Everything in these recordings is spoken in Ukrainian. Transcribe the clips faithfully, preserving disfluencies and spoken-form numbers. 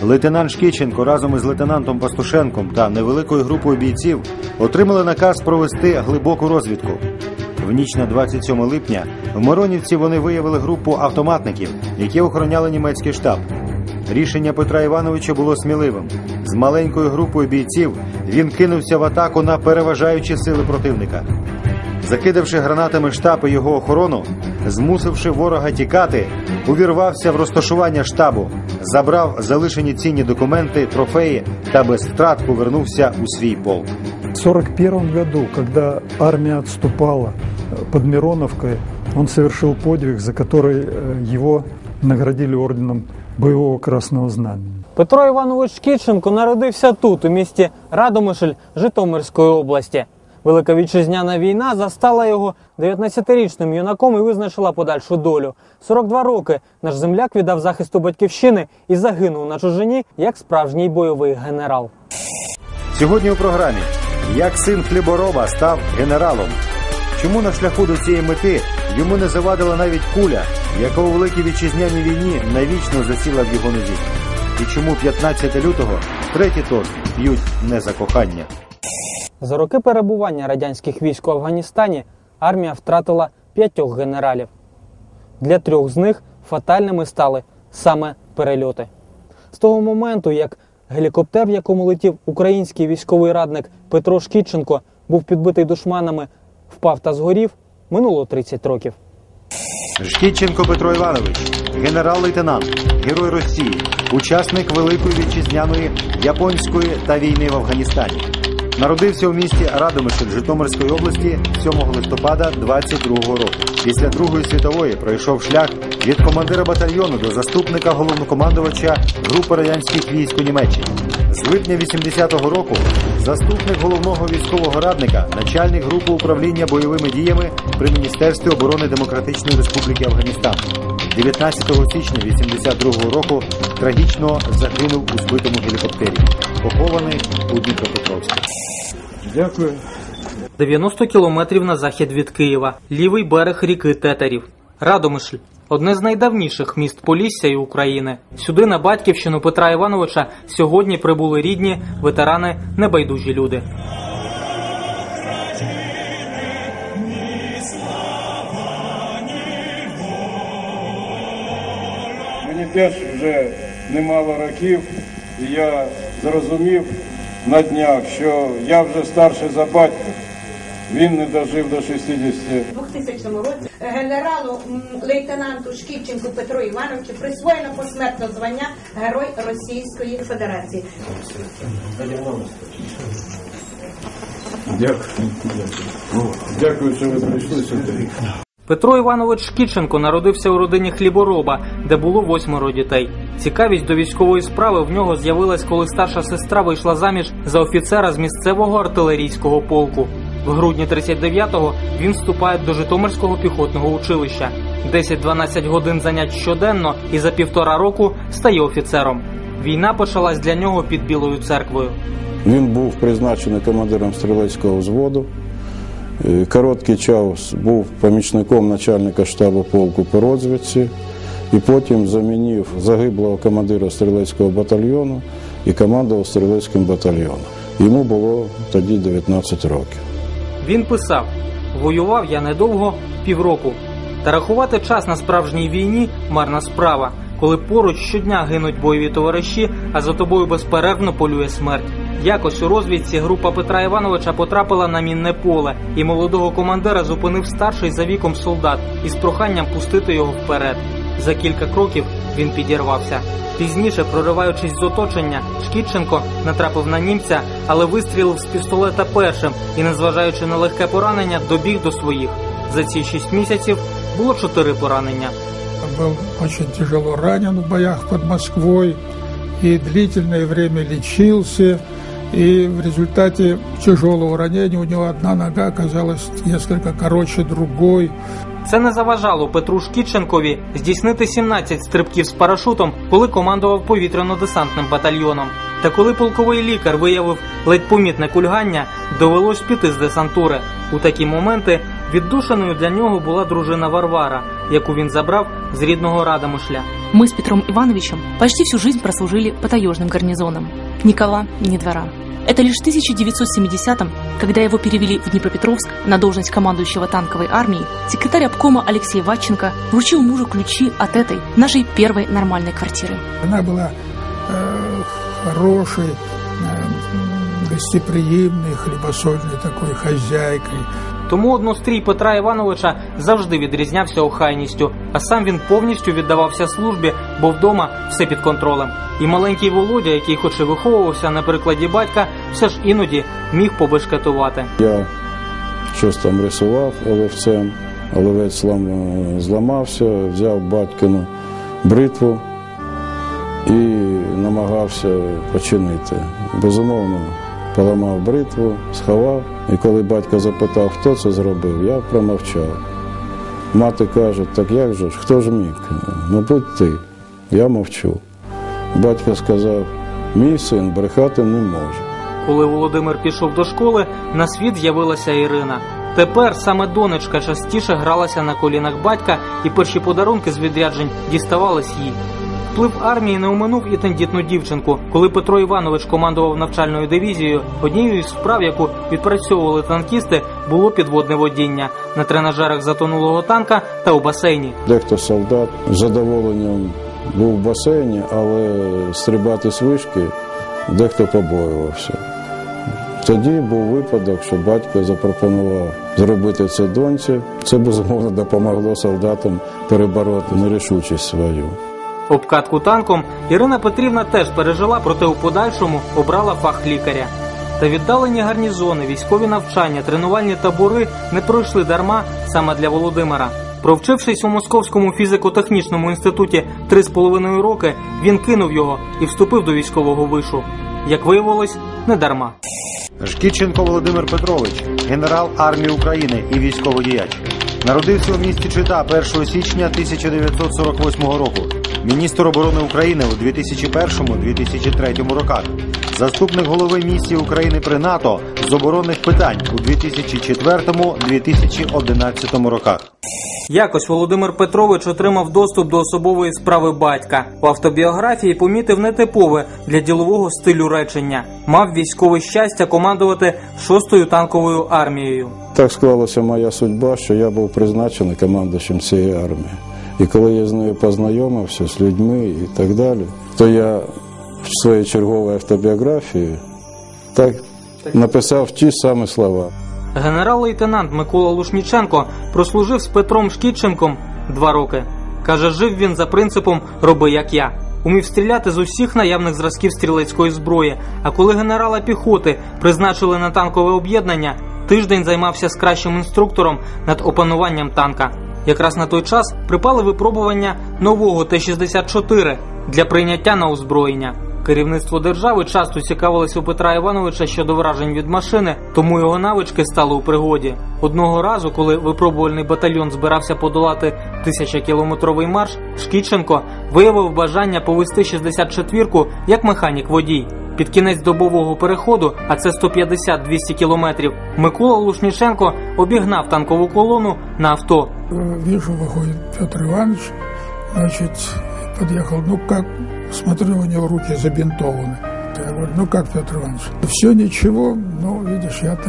Лейтенант Шкіченко разом із лейтенантом Пастушенком та невеликою групою бійців отримали наказ провести глибоку розвідку. В ніч на двадцять сьоме липня в Миронівці вони виявили групу автоматників, які охороняли німецький штаб. Рішення Петра Івановича було сміливим. З маленькою групою бійців він кинувся в атаку на переважаючі сили противника. Закидавши гранатами штаб і його охорону, змусивши ворога тікати, увірвався в розташування штабу, забрав залишені цінні документи, трофеї та без втрат повернувся у свій полк. В сорок первом году, когда армия отступала под Мироновкой, он совершил подвиг, за который его наградили орденом Бойового Красного Знамени. Петро Іванович Шкіченко народився тут, у місті Радомишль Житомирської області. Велика вітчизняна війна застала його дев'ятнадцятирічним юнаком і визначила подальшу долю. сорок два роки наш земляк віддав захисту батьківщини і загинув на чужині як справжній бойовий генерал. Сьогодні у програмі «Як син хлібороба став генералом». Чому на шляху до цієї мети йому не завадила навіть куля, яка у Великій Вітчизняній війні навічно засіла в його нозі? І чому п'ятнадцятого лютого третій торт п'ють не за кохання? За роки перебування радянських військ у Афганістані армія втратила п'ятьох генералів. Для трьох з них фатальними стали саме перельоти. З того моменту, як гелікоптер, в якому летів український військовий радник Петро Шкіченко, був підбитий душманами, впав та згорів, минуло тридцять років. Шкіченко Петро Іванович, генерал-лейтенант, герой Росії, учасник Великої Вітчизняної, Японської та війни в Афганістані. Народився у місті Радомишль Житомирської області сьомого листопада двадцять другого року. Після Другої світової пройшов шлях від командира батальйону до заступника головнокомандувача групи радянських військ у Німеччині. З липня вісімдесятого року заступник головного військового радника, начальник групи управління бойовими діями при Міністерстві оборони Демократичної Республіки Афганістан. дев'ятнадцятого січня вісімдесят другого року трагічно загинув у збитому гелікоптері, похований у Дніпропетровську. Дякую. дев'яносто кілометрів на захід від Києва, лівий берег ріки Тетерів. Радомишль – одне з найдавніших міст Полісся і України. Сюди, на батьківщину Петра Івановича, сьогодні прибули рідні, ветерани, небайдужі люди. Мені теж вже немало років, і я зрозумів на днях, що я вже старший за батька. Він не дожив до шістдесяти. У двохтисячному році генералу лейтенанту Шкіченку Петру Івановичу присвоєно посмертно звання Герой Російської Федерації. Дякую. Дякую, що ви прийшли сюди. Петро Іванович Шкіченко народився у родині хлібороба, де було восьмеро дітей. Цікавість до військової справи в нього з'явилась, коли старша сестра вийшла заміж за офіцера з місцевого артилерійського полку. В грудні тридцять дев'ятого він вступає до Житомирського піхотного училища. десять-дванадцять годин занять щоденно і за півтора року стає офіцером. Війна почалась для нього під Білою церквою. Він був призначений командиром стрілецького взводу. Короткий час був помічником начальника штабу полку по розвідці. І потім замінив загиблого командира стрілецького батальйону і командував стрілецьким батальйоном. Йому було тоді дев'ятнадцять років. Він писав: «Воював я недовго, півроку. Та рахувати час на справжній війні – марна справа, коли поруч щодня гинуть бойові товариші, а за тобою безперервно полює смерть». Якось у розвідці група Петра Івановича потрапила на мінне поле, і молодого командира зупинив старший за віком солдат із проханням пустити його вперед. За кілька кроків він підірвався. Пізніше, прориваючись з оточення, Шкіченко натрапив на німця, але вистрілив з пістолета першим і, незважаючи на легке поранення, добіг до своїх. За ці шість місяців було чотири поранення. Был очень тяжело ранен в боях под Москвой и длительное время лечился. И в результате тяжелого ранения у него одна нога оказалась несколько короче другой. Це не заважало Петру Шкіченкові здійснити сімнадцять стрибків з парашутом, коли командував повітряно-десантним батальйоном. Та коли полковий лікар виявив ледь помітне кульгання, довелось піти з десантури. У такі моменти віддушиною для нього була дружина Варвара, яку він забрав з рідного Радомишля. Мы с Петром Ивановичем почти всю жизнь прослужили по таежным гарнизонам. Ни кола, ни двора. Это лишь в тысяча девятьсот семидесятом, когда его перевели в Днепропетровск на должность командующего танковой армией, секретарь обкома Алексей Ватченко вручил мужу ключи от этой, нашей первой нормальной квартиры. Она была э, хорошей, э, гостеприимной, хлібосольной такой хозяйкой. Тому однострій Петра Івановича завжди відрізнявся охайністю, а сам він повністю віддавався службі, бо вдома все під контролем. І маленький Володя, який хоч і виховувався на прикладі батька, все ж іноді міг побешкетувати. Я щось там рисував олівцем, олівець зламався, взяв батькину бритву і намагався починити. Безумовно, поламав бритву, сховав. І коли батько запитав, хто це зробив, я промовчав. Мати каже, так як же ж, хто ж міг? Мабуть, ти. Я мовчу. Батько сказав, мій син брехати не може. Коли Володимир пішов до школи, на світ з'явилася Ірина. Тепер саме донечка частіше гралася на колінах батька, і перші подарунки з відряджень діставались їй. Вплив армії не оминув і тендітну дівчинку. Коли Петро Іванович командував навчальною дивізією, однією із справ, яку відпрацьовували танкісти, було підводне водіння на тренажерах затонулого танка та у басейні. Дехто солдат з задоволенням був в басейні, але стрибати з вишки дехто побоювався. Тоді був випадок, що батько запропонував зробити це доньці. Це, безумовно, допомогло солдатам перебороти нерішучість свою. Обкатку танком Ірина Петрівна теж пережила, проте у подальшому обрала фах лікаря. Та віддалені гарнізони, військові навчання, тренувальні табори не пройшли дарма саме для Володимира. Провчившись у Московському фізико-технічному інституті три з половиною роки, він кинув його і вступив до військового вишу. Як виявилось, не дарма. Шкідченко Володимир Петрович, генерал армії України і військовий діяч. Народився у місті Чита першого січня тисяча дев'ятсот сорок восьмого року. Міністр оборони України у дві тисячі першому - дві тисячі третьому роках. Заступник голови місії України при НАТО з оборонних питань у дві тисячі четвертому - дві тисячі одинадцятому роках. Якось Володимир Петрович отримав доступ до особової справи батька. У автобіографії помітив нетипове для ділового стилю речення. Мав військове щастя командувати шостою танковою армією. Так склалася моя судьба, що я був призначений командуючим цієї армії. І коли я з нею познайомився, з людьми і так далі, то я в своїй черговій автобіографії так написав ті самі слова. Генерал-лейтенант Микола Лушніченко прослужив з Петром Шкідченком два роки. Каже, жив він за принципом «роби як я». Умів стріляти з усіх наявних зразків стрілецької зброї. А коли генерала піхоти призначили на танкове об'єднання, тиждень займався з кращим інструктором над опануванням танка. Якраз на той час припали випробування нового Т шістдесят чотири для прийняття на озброєння. Керівництво держави часто цікавилось у Петра Івановича щодо вражень від машини, тому його навички стали у пригоді. Одного разу, коли випробувальний батальйон збирався подолати тисячакілометровий марш, Шкідченко виявив бажання повести шістдесят четвірку як механік-водій. Під кінець добового переходу, а це сто п'ятдесят - двісті кілометрів, Микола Лушніченко обігнав танкову колону на авто. Вижу, выходит Петр Иванович, значит, подъехал, ну как, смотрю, у него руки забинтованы. Я говорю, ну как, Петр Иванович, все ничего, но, видишь, я-то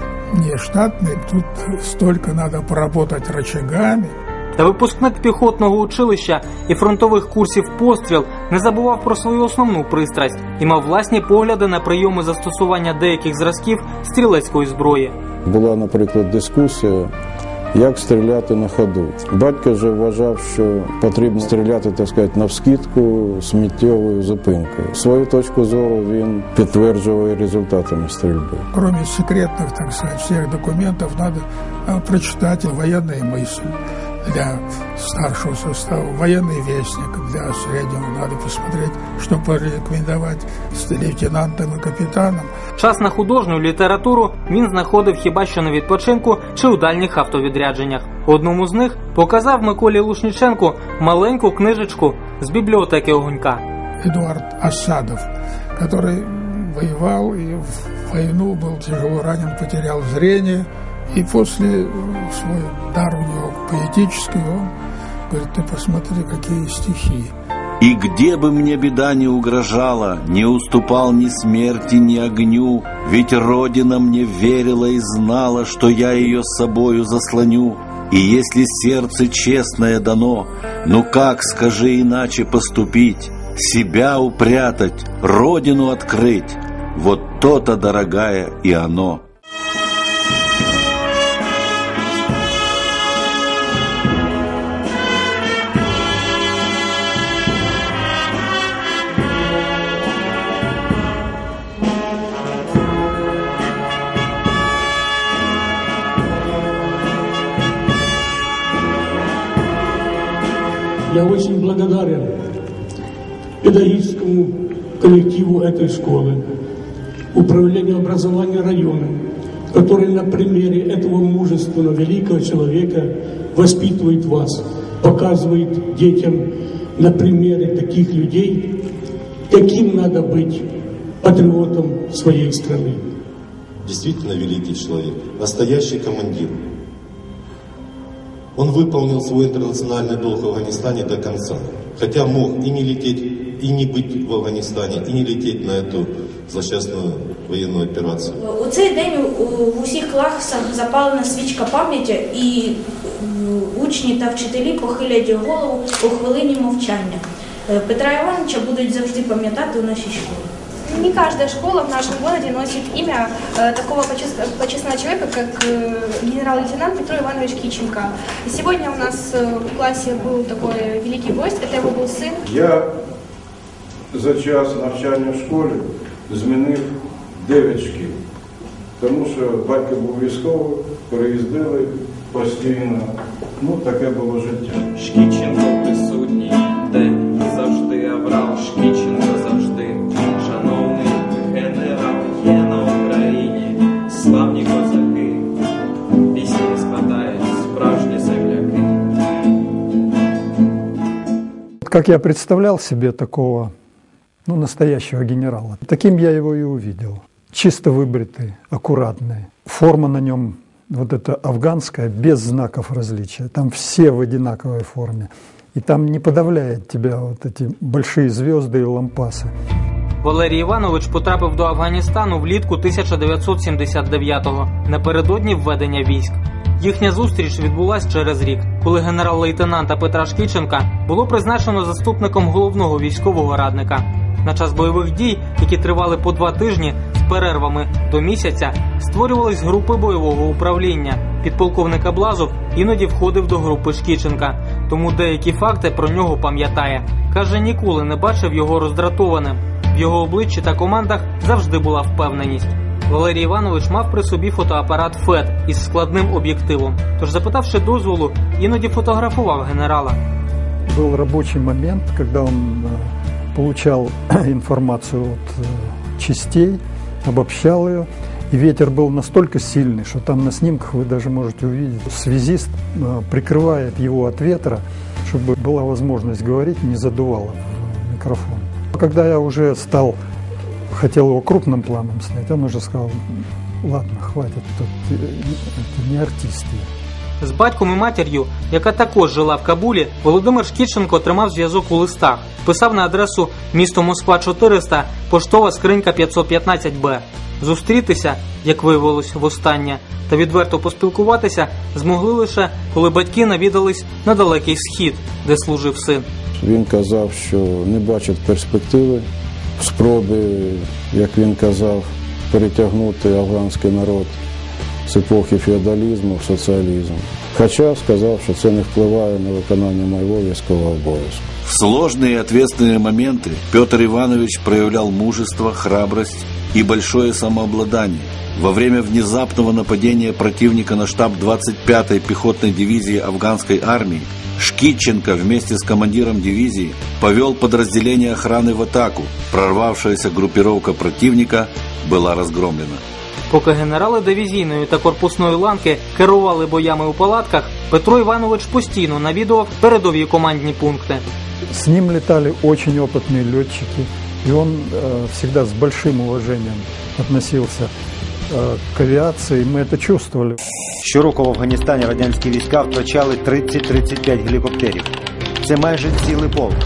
не штатный, тут столько надо поработать рычагами. Та випускник піхотного училища і фронтових курсів «Постріл» не забував про свою основну пристрасть і мав власні погляди на прийоми застосування деяких зразків стрілецької зброї. Була, наприклад, дискусія, як стріляти на ходу. Батько вже вважав, що потрібно стріляти, так сказати, навскидку з миттєвою зупинкою. Свою точку зору він підтверджував результатами стрільби. Кроме секретних, так сказати, всіх документів, треба прочитати воєнні мислі. Для старшего состава военный вестник, для среднего надо посмотреть, что порекомендовать с лейтенантом и капитаном. Час на художню літературу він знаходив хіба що на відпочинку чи у дальніх автовідрядженнях. У одному з них показав Миколі Лушніченку маленьку книжечку з бібліотеки Огонька. Эдуард Осадов, который воевал и в войну был тяжело ранен, потерял зрение. И после свой дар у него поэтический, он говорит, ты посмотри, какие стихи. И где бы мне беда не угрожала, не уступал ни смерти, ни огню, ведь Родина мне верила и знала, что я ее с собою заслоню. И если сердце честное дано, ну как, скажи, иначе поступить? Себя упрятать, Родину открыть, вот то-то, дорогая, и оно. Я очень благодарен педагогическому коллективу этой школы, управлению образования района, который на примере этого мужественного великого человека воспитывает вас, показывает детям на примере таких людей, каким надо быть патриотом своей страны. Действительно великий человек, настоящий командир. Он выполнил свой интернациональный долг в Афганистане до конца. Хотя мог и не лететь, и не быть в Афганистане, и не лететь на эту злосчастную воєнну операцію. У цей день в усіх класах запалена свічка пам'яті, і учні та вчителі похилять голову у хвилині мовчання. Петра Івановича будуть завжди пам'ятати у нашій школі. Не каждая школа в нашем городе носит имя э, такого почестного человека, как э, генерал-лейтенант Петро Иванович Киченко. И сегодня у нас э, в классе был такой великий гость, это его был сын. Я за час навчання в школі змінив дев'ять шкіл, тому що батько був військовий, переїздили постійно, ну таке було життя. Шкіченко присутній, де завжди аврал, Шкіченко завжди. Шановний генерал, є на Україні славні козаки, пісні складають справжні земляки. Как я представлял себе такого, ну, настоящего генерала, таким я его и увидел. Чисто выбритый, аккуратный. Форма на нем вот эта афганская, без знаков различия. Там все в одинаковой форме. И там не подавляет тебя вот эти большие звезды и лампасы. Валерій Іванович потрапив до Афганістану влітку тисяча дев'ятсот сімдесят дев'ятого, напередодні введення військ. Їхня зустріч відбулась через рік, коли генерал-лейтенанта Петра Шкіченка було призначено заступником головного військового радника. На час бойових дій, які тривали по два тижні з перервами до місяця, створювались групи бойового управління. Підполковник Аблазов іноді входив до групи Шкіченка, тому деякі факти про нього пам'ятає. Каже, ніколи не бачив його роздратованим. В його обличчі та командах завжди була впевненість. Валерій Іванович мав при собі фотоапарат ФЕД із складним об'єктивом, тож, запитавши дозволу, іноді фотографував генерала. Був робочий момент, коли він получал информацию от частей, обобщал ее, и ветер был настолько сильный, что там на снимках вы даже можете увидеть, связист прикрывает его от ветра, чтобы была возможность говорить, не задувало в микрофон. Когда я уже стал, хотел его крупным планом снять, он уже сказал: ладно, хватит, тут это не артисты. З батьком і матір'ю, яка також жила в Кабулі, Володимир Шкіченко тримав зв'язок у листах. Писав на адресу місто Москва чотириста, поштова скринька п'ятсот п'ятнадцять Б. Зустрітися, як виявилось востаннє, та відверто поспілкуватися змогли лише, коли батьки навідались на Далекий Схід, де служив син. Він казав, що не бачить перспективи, спроби, як він казав, перетягнути афганський народ з епохи феодалізму в соціалізм. Хоча сказав, що це не впливає на виконання моєго військового обов'язку. В сложные и ответственные моменты Петр Иванович проявлял мужество, храбрость и большое самообладание. Во время внезапного нападения противника на штаб двадцать пятой пехотной дивизии афганской армии Шкіченко вместе с командиром дивизии повел подразделение охраны в атаку. Прорвавшаяся группировка противника была разгромлена. Поки генерали дивізійної та корпусної ланки керували боями у палатках, Петро Иванович постійно навідував передові командні пункти. С ним летали очень опытные летчики, и он э, всегда с большим уважением относился э, к авиации, мы это чувствовали. Щороку в Афганістані радянські війська втрачали тридцять - тридцять п'ять гелікоптерів. Це майже цілий полк.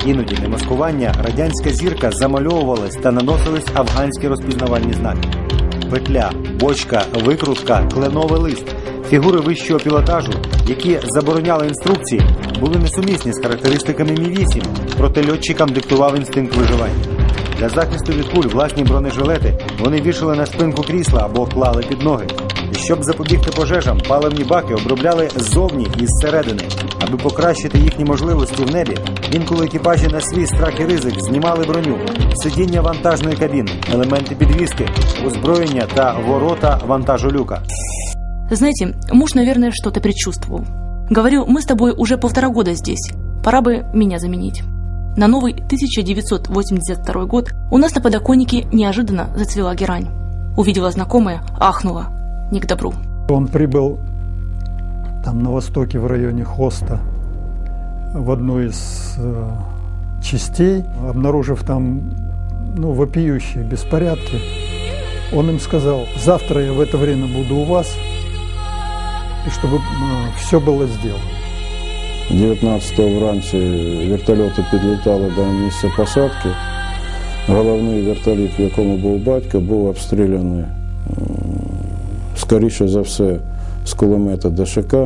Іноді для маскування радянська зірка замальовувалась та наносились афганські розпізнавальні знаки. Петля, бочка, викрутка, кленовий лист – фігури вищого пілотажу, які забороняли інструкції, були несумісні з характеристиками Мі вісім, проте льотчикам диктував інстинкт виживання. Для захисту від куль власні бронежилети вони вішали на спинку крісла або клали під ноги. І щоб запобігти пожежам, паливні баки обробляли ззовні і зсередини. Аби покращити їхні можливості в небі, інколи екіпажі на свій страх і ризик знімали броню, сидіння вантажної кабіни, елементи підвіски, озброєння та ворота вантажолюка. Знаете, муж, наверное, что-то предчувствовал. Говорю, мы с тобой уже полтора года здесь. Пора бы меня заменить. На новый тысяча девятьсот восемьдесят второй год у нас на подоконнике неожиданно зацвела герань. Увидела знакомое, ахнула. Не к добру. Он прибыл там на востоке в районе Хоста в одну из э, частей, обнаружив там ну, вопиющие беспорядки. Он им сказал: завтра я в это время буду у вас, и чтобы э, все было сделано. дев'ятнадцятого вранці вертольоти підлітали до місця посадки. Головний вертоліт, в якому був батько, був обстріляний, скоріше за все, з кулемета ДШК.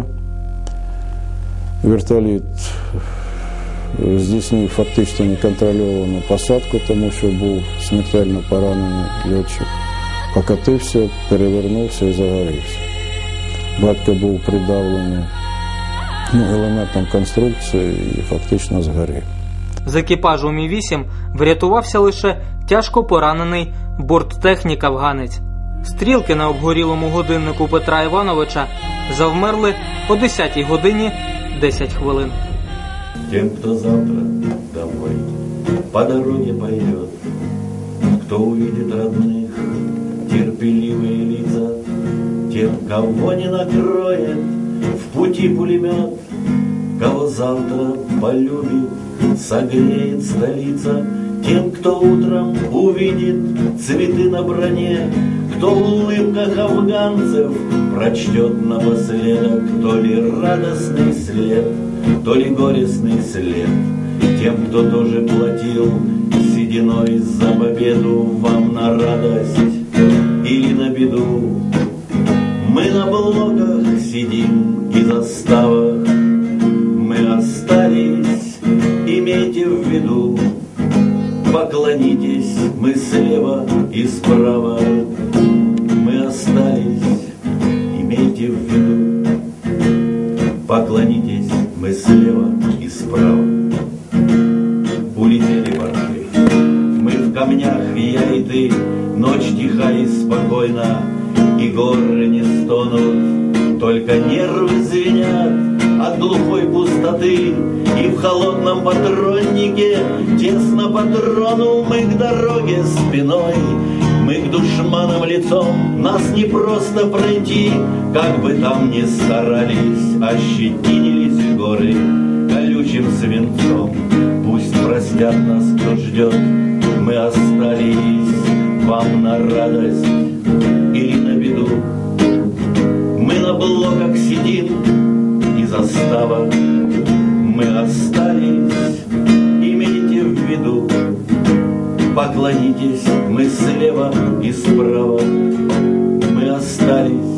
Вертоліт здійснив фактично неконтрольовану посадку, тому що був смертельно поранений льотчик. Покотився, перевернувся і загорівся. Батько був придавлений ну, елементом конструкції і фактично згорів. З екіпажу Мі вісім врятувався лише тяжко поранений борттехнік-афганець. Стрілки на обгорілому годиннику Петра Івановича завмерли о десятій годині десять хвилин. Тем, кто завтра домой по дороге пойдет, кто увидит родных, терпеливые лица, тем, кого не накроет в пути пулемет, кого завтра полюбит, согреет столица, тем, кто утром увидит цветы на броне, кто в улыбках афганцев прочтет напоследок то ли радостный след, то ли горестный след, тем, кто тоже платил сединой за победу вам на радость или на беду. Мы на блоках сидим и заставах, мы остались, имейте в виду, поклонитесь, мы слева и справа, мы остались, имейте в виду, поклонитесь, мы слева и справа. Улетели борты, мы в камнях, я и ты, ночь тиха и спокойна, и горы не стонут, только нервы звенят от глухой пустоты, и в холодном патроннике тесно патрону мы к дороге спиной, мы к душманам лицом, нас не просто пройти, как бы там ни старались, ощетинились горы колючим свинцом. Пусть простят нас, кто ждет, мы остались вам на радость или на беду. Мы на блоках сидим и застава, мы остались, имейте в виду, поклонитесь, мы слева и справа, мы остались.